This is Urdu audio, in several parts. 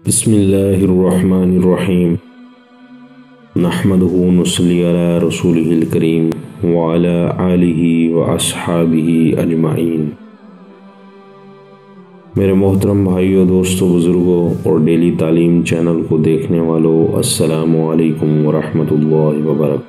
بسم اللہ الرحمن الرحیم نحمدہ ونصلی علی رسولہ الکریم وعلی آلہ واصحابہ اجمعین۔ میرے محترم بھائیوں، دوستوں، بزرگوں اور ڈیلی تعلیم چینل کو دیکھنے والوں، السلام علیکم ورحمۃ اللہ وبرکاتہ۔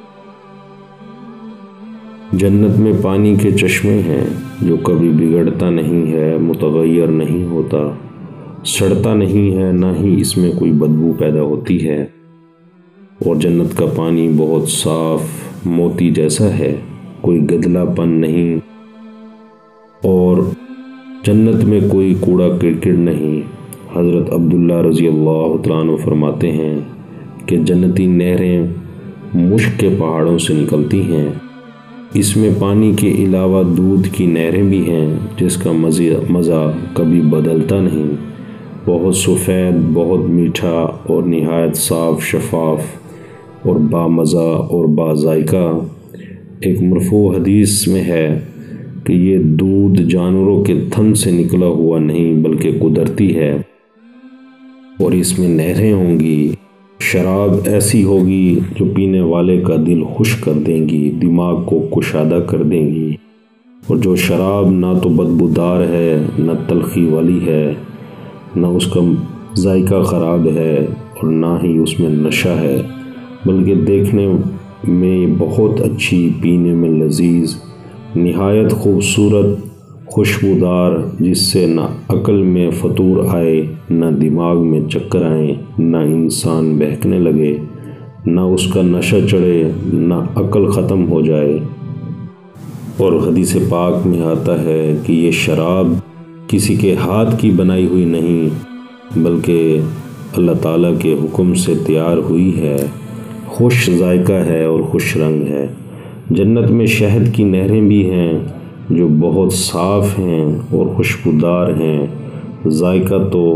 جنت میں پانی کے چشمے ہیں جو کبھی بگڑتا نہیں ہے، متغیر نہیں ہوتا، سڑتا نہیں ہے، نہ ہی اس میں کوئی بدبو پیدا ہوتی ہے، اور جنت کا پانی بہت صاف موتی جیسا ہے، کوئی گدلا پن نہیں، اور جنت میں کوئی کوڑا کرکٹ نہیں۔ حضرت عبداللہ رضی اللہ تعالیٰ عنہ فرماتے ہیں کہ جنتی نہریں مشک کے پہاڑوں سے نکلتی ہیں، اس میں پانی کے علاوہ دودھ کی نہریں بھی ہیں جس کا مزہ کبھی بدلتا نہیں، بہت سفید، بہت میٹھا اور نہایت صاف، شفاف اور بامزہ اور باذائقہ۔ ایک مرفوع حدیث میں ہے کہ یہ دودھ جانوروں کے تھن سے نکلا ہوا نہیں بلکہ قدرتی ہے، اور اس میں نہریں ہوں گی، شراب ایسی ہوگی جو پینے والے کا دل خوش کر دیں گی، دماغ کو کشادہ کر دیں گی، اور جو شراب نہ تو بدبودار ہے، نہ تلخی والی ہے، نہ اس کا ذائقہ خراب ہے، اور نہ ہی اس میں نشہ ہے، بلکہ دیکھنے میں بہت اچھی، پینے میں لذیذ، نہایت خوبصورت، خوشبودار، جس سے نہ عقل میں فطور آئے، نہ دماغ میں چکر آئیں، نہ انسان بہکنے لگے، نہ اس کا نشہ چڑھے، نہ عقل ختم ہو جائے۔ اور حدیث پاک میں آتا ہے کہ یہ شراب کسی کے ہاتھ کی بنائی ہوئی نہیں بلکہ اللہ تعالیٰ کے حکم سے تیار ہوئی ہے، خوش ذائقہ ہے اور خوش رنگ ہے۔ جنت میں شہد کی نہریں بھی ہیں جو بہت صاف ہیں اور خوشبودار ہیں، ذائقہ تو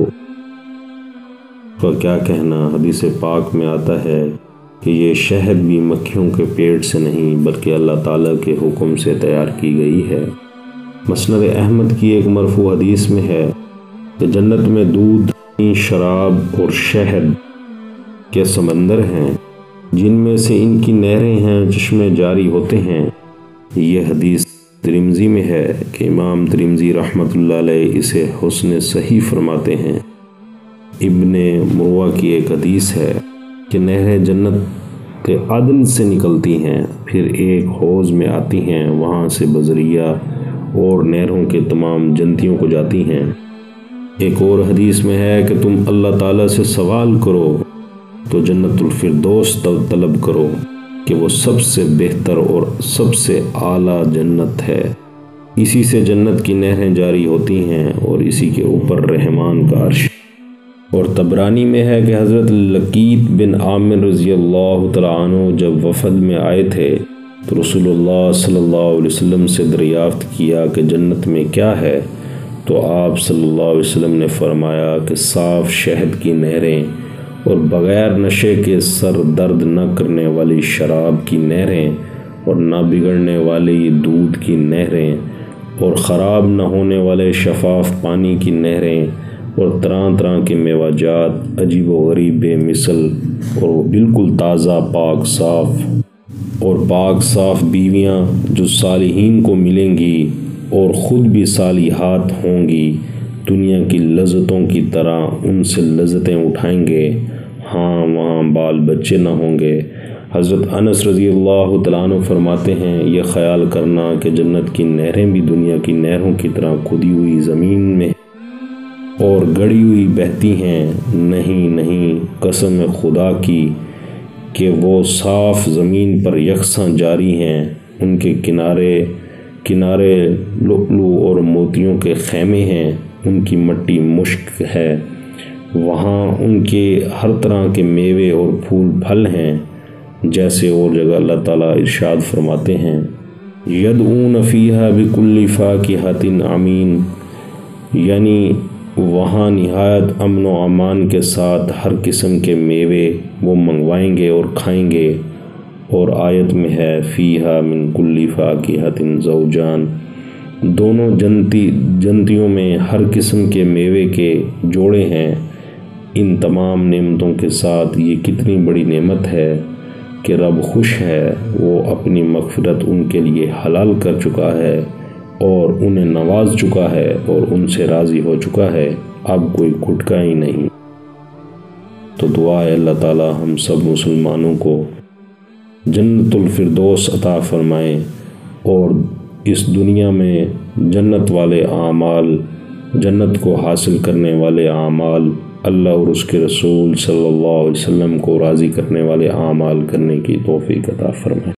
کا کیا کہنا۔ حدیث پاک میں آتا ہے کہ یہ شہد بھی مکھیوں کے پیٹ سے نہیں بلکہ اللہ تعالیٰ کے حکم سے تیار کی گئی ہے۔ مسند احمد کی ایک مرفوع حدیث میں ہے کہ جنت میں دودھ، شراب اور شہد کے سمندر ہیں جن میں سے ان کی نہریں ہیں، چشمے جاری ہوتے ہیں۔ یہ حدیث ترمذی میں ہے کہ امام ترمذی رحمۃ اللہ علیہ اسے حسن صحیح فرماتے ہیں۔ ابن مروہ کی ایک حدیث ہے کہ نہریں جنت کے عدن سے نکلتی ہیں، پھر ایک حوض میں آتی ہیں، وہاں سے بذریعہ اور نہروں کے تمام جنتیوں کو جاتی ہیں۔ ایک اور حدیث میں ہے کہ تم اللہ تعالیٰ سے سوال کرو تو جنت الفردوس طلب کرو کہ وہ سب سے بہتر اور سب سے اعلیٰ جنت ہے، اسی سے جنت کی نہریں جاری ہوتی ہیں اور اسی کے اوپر رحمان کا عرش۔ اور طبرانی میں ہے کہ حضرت لقیط بن عامر رضی اللہ تعالیٰ عنہ جب وفد میں آئے تھے تو رسول اللہ صلی اللہ علیہ وسلم سے دریافت کیا کہ جنت میں کیا ہے، تو آپ صلی اللہ علیہ وسلم نے فرمایا کہ صاف شہد کی نہریں اور بغیر نشے کے سر درد نہ کرنے والی شراب کی نہریں، اور نہ بگڑنے والی دودھ کی نہریں، اور خراب نہ ہونے والے شفاف پانی کی نہریں، اور طرح طرح کے میوہ جات عجیب و غریب بے مثل، اور وہ بالکل تازہ پاک صاف بیویاں جو صالحین کو ملیں گی اور خود بھی صالحات ہوں گی، دنیا کی لذتوں کی طرح ان سے لذتیں اٹھائیں گے، ہاں وہاں بال بچے نہ ہوں گے۔ حضرت انس رضی اللہ تعالیٰ عنہ فرماتے ہیں، یہ خیال کرنا کہ جنت کی نہریں بھی دنیا کی نہروں کی طرح کھدی ہوئی زمین میں اور گڑی ہوئی بہتی ہیں، نہیں، قسم خدا کی کہ وہ صاف زمین پر یکساں جاری ہیں، ان کے کنارے لؤلؤ اور موتیوں کے خیمے ہیں، ان کی مٹی مشک ہے، وہاں ان کے ہر طرح کے میوے اور پھول پھل ہیں، جیسے اور جگہ اللہ تعالیٰ ارشاد فرماتے ہیں، یدعون فیہا بکل فاکہۃ امین، یعنی وہاں نہایت امن و امان کے ساتھ ہر قسم کے میوے وہ منگوائیں گے اور کھائیں گے۔ اور آیت میں ہے فیہا من کل فاکہۃ زوجان، دونوں جنتیوں میں ہر قسم کے میوے کے جوڑے ہیں، ان تمام نعمتوں کے ساتھ یہ کتنی بڑی نعمت ہے کہ رب خوش ہے، وہ اپنی مغفرت ان کے لیے حلال کر چکا ہے اور انہیں نواز چکا ہے اور ان سے راضی ہو چکا ہے، اب کوئی کھٹکا ہی نہیں۔ تو دعا ہے اللہ تعالی ہم سب مسلمانوں کو جنت الفردوس عطا فرمائیں اور اس دنیا میں جنت والے اعمال، جنت کو حاصل کرنے والے اعمال، اللہ اور اس کے رسول صلی اللہ علیہ وسلم کو راضی کرنے والے اعمال کرنے کی توفیق عطا فرمائیں۔